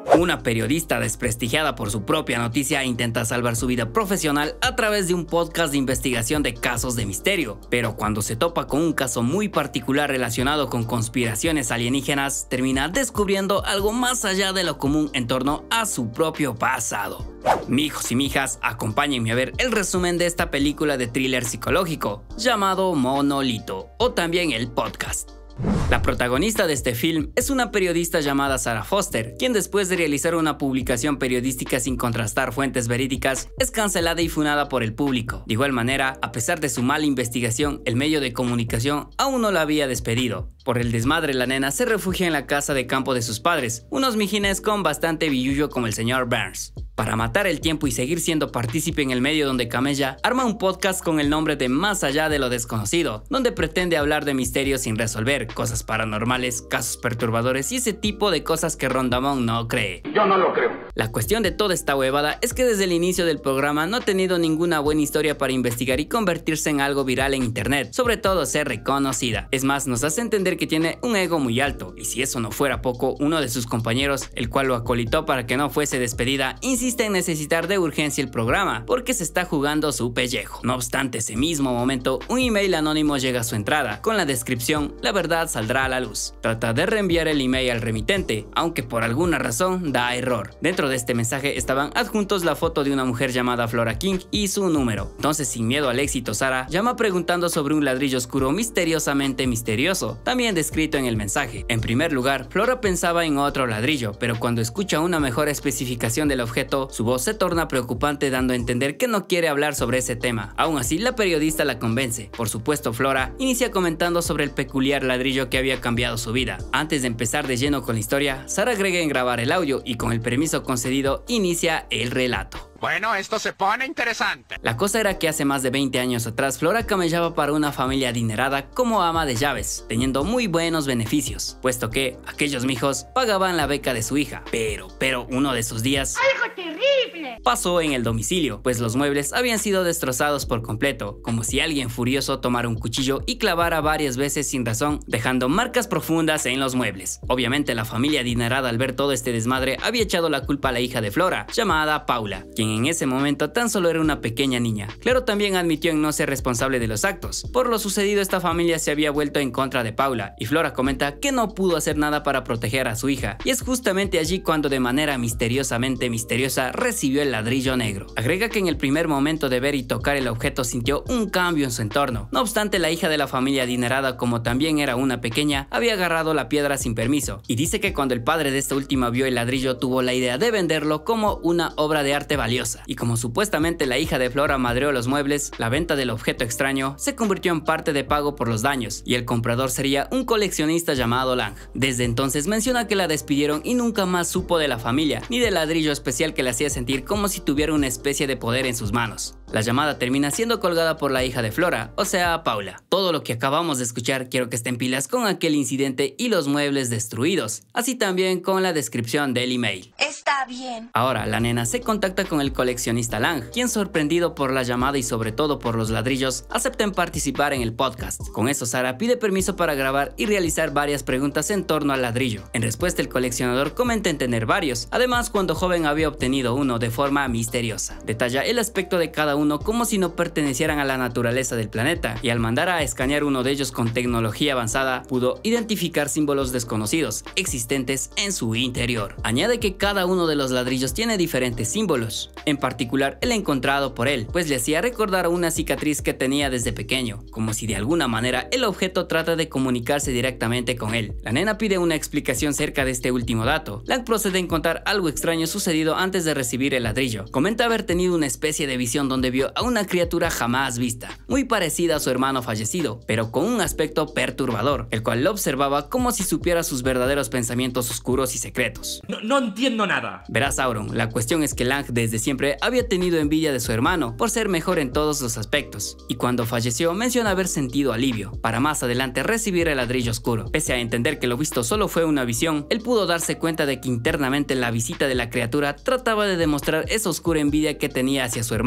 Una periodista desprestigiada por su propia noticia intenta salvar su vida profesional a través de un podcast de investigación de casos de misterio, pero cuando se topa con un caso muy particular relacionado con conspiraciones alienígenas, termina descubriendo algo más allá de lo común en torno a su propio pasado. Mijos y mijas, acompáñenme a ver el resumen de esta película de thriller psicológico llamado Monolito, o también El Podcast. La protagonista de este film es una periodista llamada Sarah Foster, quien después de realizar una publicación periodística sin contrastar fuentes verídicas, es cancelada y funada por el público. De igual manera, a pesar de su mala investigación, el medio de comunicación aún no la había despedido. Por el desmadre, la nena se refugia en la casa de campo de sus padres, unos mijines con bastante billullo como el señor Burns. Para matar el tiempo y seguir siendo partícipe en el medio donde camella, arma un podcast con el nombre de Más allá de lo desconocido, donde pretende hablar de misterios sin resolver, cosas paranormales, casos perturbadores y ese tipo de cosas que Rondamón no cree. Yo no lo creo. La cuestión de toda esta huevada es que desde el inicio del programa no ha tenido ninguna buena historia para investigar y convertirse en algo viral en internet, sobre todo ser reconocida. Es más, nos hace entender que tiene un ego muy alto, y si eso no fuera poco, uno de sus compañeros, el cual lo acolitó para que no fuese despedida, insiste en necesitar de urgencia el programa, porque se está jugando su pellejo. No obstante, ese mismo momento, un email anónimo llega a su entrada, con la descripción "La verdad saldrá a la luz". Trata de reenviar el email al remitente, aunque por alguna razón da error. Dentro de este mensaje estaban adjuntos la foto de una mujer llamada Flora King y su número. Entonces, sin miedo al éxito, Sarah llama preguntando sobre un ladrillo oscuro misteriosamente misterioso, también descrito en el mensaje. En primer lugar, Flora pensaba en otro ladrillo, pero cuando escucha una mejor especificación del objeto, su voz se torna preocupante, dando a entender que no quiere hablar sobre ese tema. Aún así, la periodista la convence. Por supuesto, Flora inicia comentando sobre el peculiar ladrillo que había cambiado su vida. Antes de empezar de lleno con la historia, Sarah agrega en grabar el audio y con el permiso concedido inicia el relato. Bueno, esto se pone interesante. La cosa era que hace más de 20 años atrás, Flora camellaba para una familia adinerada como ama de llaves, teniendo muy buenos beneficios, puesto que aquellos mijos pagaban la beca de su hija. Pero uno de esos días, ¡algo terrible!, pasó en el domicilio, pues los muebles habían sido destrozados por completo, como si alguien furioso tomara un cuchillo y clavara varias veces sin razón, dejando marcas profundas en los muebles. Obviamente, la familia adinerada, al ver todo este desmadre, había echado la culpa a la hija de Flora, llamada Paula, quien en ese momento tan solo era una pequeña niña. Claro, también admitió en no ser responsable de los actos. Por lo sucedido, esta familia se había vuelto en contra de Paula, y Flora comenta que no pudo hacer nada para proteger a su hija, y es justamente allí cuando de manera misteriosamente misteriosa recibió el ladrillo negro. Agrega que en el primer momento de ver y tocar el objeto sintió un cambio en su entorno. No obstante, la hija de la familia adinerada, como también era una pequeña, había agarrado la piedra sin permiso, y dice que cuando el padre de esta última vio el ladrillo, tuvo la idea de venderlo como una obra de arte valiosa. Y como supuestamente la hija de Flora madreó los muebles, la venta del objeto extraño se convirtió en parte de pago por los daños, y el comprador sería un coleccionista llamado Lang. Desde entonces menciona que la despidieron y nunca más supo de la familia, ni del ladrillo especial que le hacía sentir como si tuviera una especie de poder en sus manos. La llamada termina siendo colgada por la hija de Flora, o sea, Paula. Todo lo que acabamos de escuchar quiero que estén pilas con aquel incidente y los muebles destruidos, así también con la descripción del email. Está bien. Ahora, la nena se contacta con el coleccionista Lang, quien, sorprendido por la llamada y sobre todo por los ladrillos, acepta en participar en el podcast. Con eso, Sarah pide permiso para grabar y realizar varias preguntas en torno al ladrillo. En respuesta, el coleccionador comenta en tener varios. Además, cuando joven había obtenido uno de forma misteriosa. Detalla el aspecto de cada uno como si no pertenecieran a la naturaleza del planeta, y al mandar a escanear uno de ellos con tecnología avanzada, pudo identificar símbolos desconocidos existentes en su interior. Añade que cada uno de los ladrillos tiene diferentes símbolos, en particular el encontrado por él, pues le hacía recordar a una cicatriz que tenía desde pequeño, como si de alguna manera el objeto trata de comunicarse directamente con él. La nena pide una explicación cerca de este último dato. Lang procede en contar algo extraño sucedido antes de recibir el ladrillo. Comenta haber tenido una especie de visión donde vio a una criatura jamás vista, muy parecida a su hermano fallecido, pero con un aspecto perturbador, el cual lo observaba como si supiera sus verdaderos pensamientos oscuros y secretos. No entiendo nada. Verás, Sauron, la cuestión es que Lang desde siempre había tenido envidia de su hermano por ser mejor en todos los aspectos, y cuando falleció menciona haber sentido alivio, para más adelante recibir el ladrillo oscuro. Pese a entender que lo visto solo fue una visión, él pudo darse cuenta de que internamente la visita de la criatura trataba de demostrar esa oscura envidia que tenía hacia su hermano, por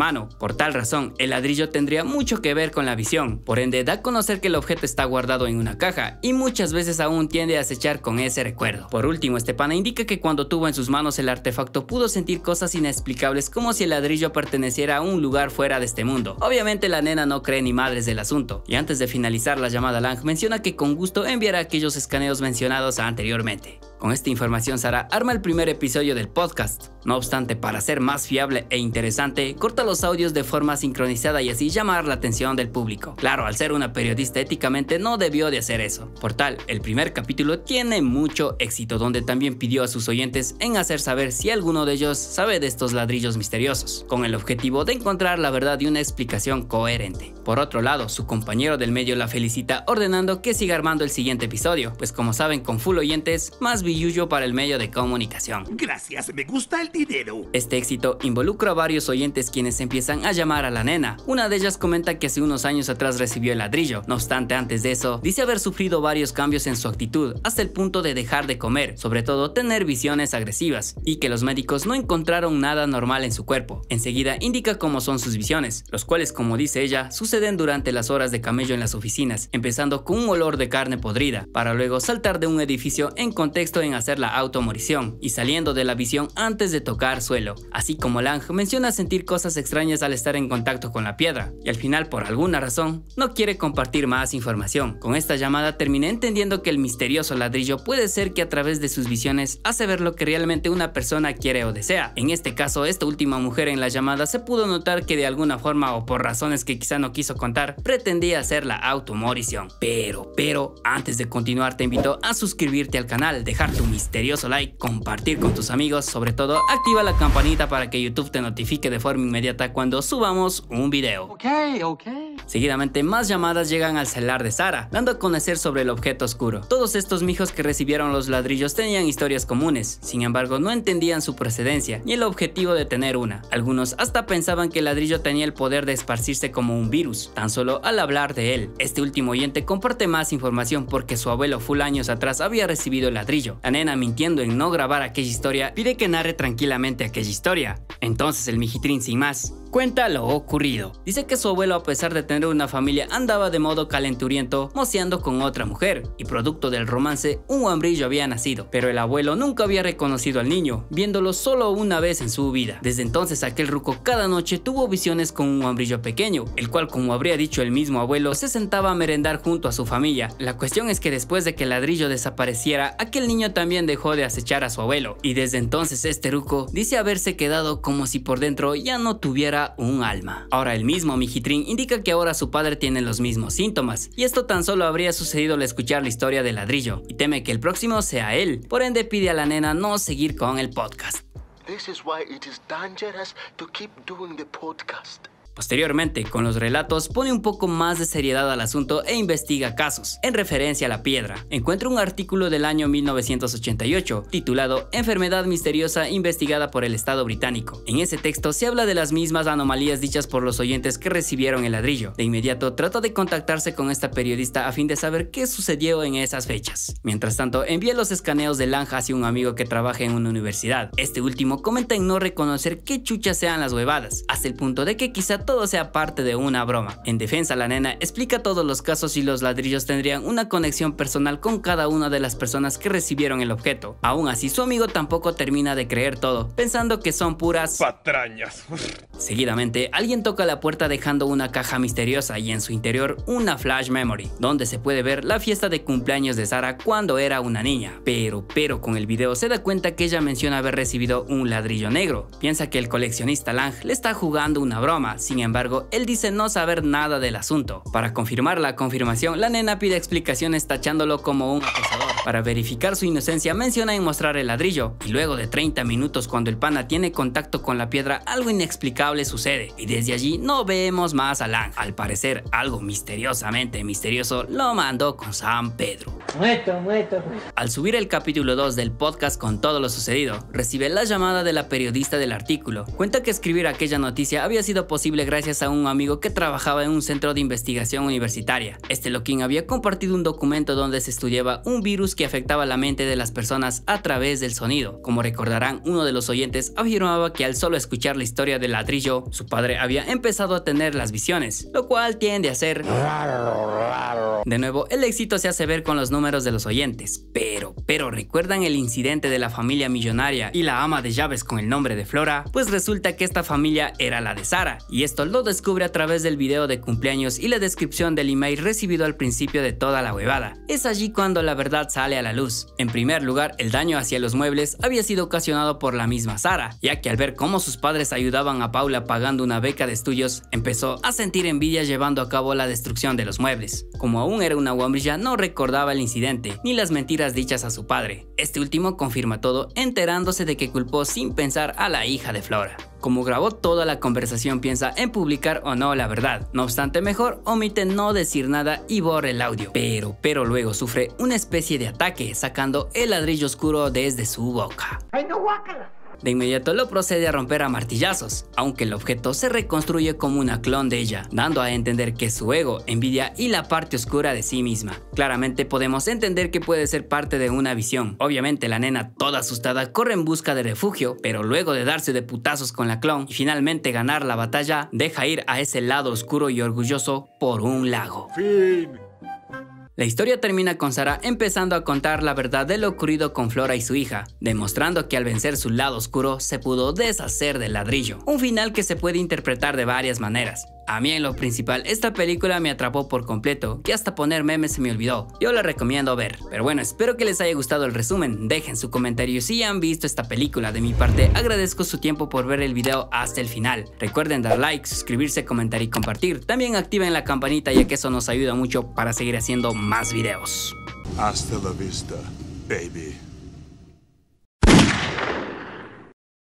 Por tal razón, el ladrillo tendría mucho que ver con la visión, por ende da a conocer que el objeto está guardado en una caja y muchas veces aún tiende a acechar con ese recuerdo. Por último, este pana indica que cuando tuvo en sus manos el artefacto pudo sentir cosas inexplicables como si el ladrillo perteneciera a un lugar fuera de este mundo. Obviamente la nena no cree ni madres del asunto, y antes de finalizar la llamada Lang menciona que con gusto enviará aquellos escaneos mencionados anteriormente. Con esta información, Sara arma el primer episodio del podcast. No obstante, para ser más fiable e interesante, corta los audios de forma sincronizada y así llamar la atención del público. Claro, al ser una periodista éticamente no debió de hacer eso. Por tal, el primer capítulo tiene mucho éxito, donde también pidió a sus oyentes en hacer saber si alguno de ellos sabe de estos ladrillos misteriosos, con el objetivo de encontrar la verdad y una explicación coherente. Por otro lado, su compañero del medio la felicita ordenando que siga armando el siguiente episodio, pues como saben, con full oyentes, más billuyo para el medio de comunicación. Gracias, me gusta el dinero. Este éxito involucra a varios oyentes quienes empiezan a llamar a la nena. Una de ellas comenta que hace unos años atrás recibió el ladrillo. No obstante, antes de eso, dice haber sufrido varios cambios en su actitud, hasta el punto de dejar de comer, sobre todo tener visiones agresivas, y que los médicos no encontraron nada normal en su cuerpo. Enseguida indica cómo son sus visiones, los cuales, como dice ella, suceden durante las horas de camello en las oficinas, empezando con un olor de carne podrida, para luego saltar de un edificio en contexto en hacer la automorición, y saliendo de la visión antes de tocar suelo. Así como Lang menciona sentir cosas extrañas al estar en contacto con la piedra, y al final, por alguna razón, no quiere compartir más información. Con esta llamada terminé entendiendo que el misterioso ladrillo puede ser que a través de sus visiones hace ver lo que realmente una persona quiere o desea. En este caso, esta última mujer en la llamada se pudo notar que de alguna forma o por razones que quizá no quiso contar, pretendía hacer la automorición. Pero, antes de continuar te invito a suscribirte al canal, dejar tu misterioso like, compartir con tus amigos, sobre todo activa la campanita para que YouTube te notifique de forma inmediata cuando subamos un video. Ok. Seguidamente más llamadas llegan al celular de Sara, dando a conocer sobre el objeto oscuro. Todos estos mijos que recibieron los ladrillos tenían historias comunes, sin embargo no entendían su procedencia ni el objetivo de tener una. Algunos hasta pensaban que el ladrillo tenía el poder de esparcirse como un virus, tan solo al hablar de él. Este último oyente comparte más información porque su abuelo full años atrás había recibido el ladrillo. La nena, mintiendo en no grabar aquella historia, pide que narre tranquilamente aquella historia. Entonces el mijitrín, sin más, cuenta lo ocurrido. Dice que su abuelo, a pesar de tener una familia, andaba de modo calenturiento moceando con otra mujer, y producto del romance un guambrillo había nacido, pero el abuelo nunca había reconocido al niño, viéndolo solo una vez en su vida. Desde entonces aquel ruco cada noche tuvo visiones con un guambrillo pequeño, el cual, como habría dicho el mismo abuelo, se sentaba a merendar junto a su familia. La cuestión es que después de que el ladrillo desapareciera, aquel niño también dejó de acechar a su abuelo, y desde entonces este ruco dice haberse quedado como si por dentro ya no tuviera un alma. Ahora el mismo mijitrín indica que ahora su padre tiene los mismos síntomas, y esto tan solo habría sucedido al escuchar la historia del ladrillo, y teme que el próximo sea él, por ende pide a la nena no seguir con el podcast. This is why it is dangerous to keep doing the podcast. Posteriormente, con los relatos, pone un poco más de seriedad al asunto e investiga casos. En referencia a la piedra, encuentra un artículo del año 1988 titulado Enfermedad misteriosa investigada por el Estado británico. En ese texto se habla de las mismas anomalías dichas por los oyentes que recibieron el ladrillo. De inmediato trata de contactarse con esta periodista a fin de saber qué sucedió en esas fechas. Mientras tanto, envía los escaneos de Lang hacia un amigo que trabaja en una universidad. Este último comenta en no reconocer qué chuchas sean las huevadas, hasta el punto de que quizá todo sea parte de una broma. En defensa, la nena explica todos los casos y los ladrillos tendrían una conexión personal con cada una de las personas que recibieron el objeto. Aún así, su amigo tampoco termina de creer todo, pensando que son puras patrañas. Seguidamente, alguien toca la puerta dejando una caja misteriosa y en su interior una flash memory, donde se puede ver la fiesta de cumpleaños de Sara cuando era una niña. Pero con el video se da cuenta que ella menciona haber recibido un ladrillo negro. Piensa que el coleccionista Lang le está jugando una broma. Sin embargo, él dice no saber nada del asunto. Para confirmar la confirmación, la nena pide explicaciones tachándolo como un acosador. Para verificar su inocencia, menciona en mostrar el ladrillo, y luego de 30 minutos cuando el pana tiene contacto con la piedra, algo inexplicable sucede, y desde allí no vemos más a Lang. Al parecer, algo misteriosamente misterioso lo mandó con San Pedro. Muerto. Al subir el capítulo 2 del podcast con todo lo sucedido, recibe la llamada de la periodista del artículo. Cuenta que escribir aquella noticia había sido posible gracias a un amigo que trabajaba en un centro de investigación universitaria. Este loquín había compartido un documento donde se estudiaba un virus virus que afectaba la mente de las personas a través del sonido. Como recordarán, uno de los oyentes afirmaba que al solo escuchar la historia del ladrillo, su padre había empezado a tener las visiones, lo cual tiende a ser de nuevo, el éxito se hace ver con los números de los oyentes, pero ¿recuerdan el incidente de la familia millonaria y la ama de llaves con el nombre de Flora? Pues resulta que esta familia era la de Sara, y esto lo descubre a través del video de cumpleaños y la descripción del email recibido al principio de toda la huevada. Es allí cuando la verdad sale a la luz. En primer lugar, el daño hacia los muebles había sido ocasionado por la misma Sara, ya que al ver cómo sus padres ayudaban a Paula pagando una beca de estudios, empezó a sentir envidia llevando a cabo la destrucción de los muebles. Como aún era una guambrilla, no recordaba el incidente, ni las mentiras dichas a su padre. Este último confirma todo, enterándose de que culpó sin pensar a la hija de Flora. Como grabó toda la conversación, piensa en publicar o no la verdad. No obstante, mejor omite no decir nada y borra el audio. Pero luego sufre una especie de ataque, sacando el ladrillo oscuro desde su boca. ¡Ay, no, guácala! De inmediato lo procede a romper a martillazos, aunque el objeto se reconstruye como una clon de ella, dando a entender que su ego, envidia y la parte oscura de sí misma. Claramente podemos entender que puede ser parte de una visión. Obviamente la nena, toda asustada, corre en busca de refugio, pero luego de darse de putazos con la clon y finalmente ganar la batalla, deja ir a ese lado oscuro y orgulloso por un lago. Fin. La historia termina con Sara empezando a contar la verdad de lo ocurrido con Flora y su hija, demostrando que al vencer su lado oscuro se pudo deshacer del ladrillo. Un final que se puede interpretar de varias maneras. A mí en lo principal esta película me atrapó por completo, que hasta poner memes se me olvidó. Yo la recomiendo ver. Pero bueno, espero que les haya gustado el resumen. Dejen su comentario si han visto esta película. De mi parte agradezco su tiempo por ver el video hasta el final. Recuerden dar like, suscribirse, comentar y compartir. También activen la campanita, ya que eso nos ayuda mucho para seguir haciendo más videos. Hasta la vista, baby.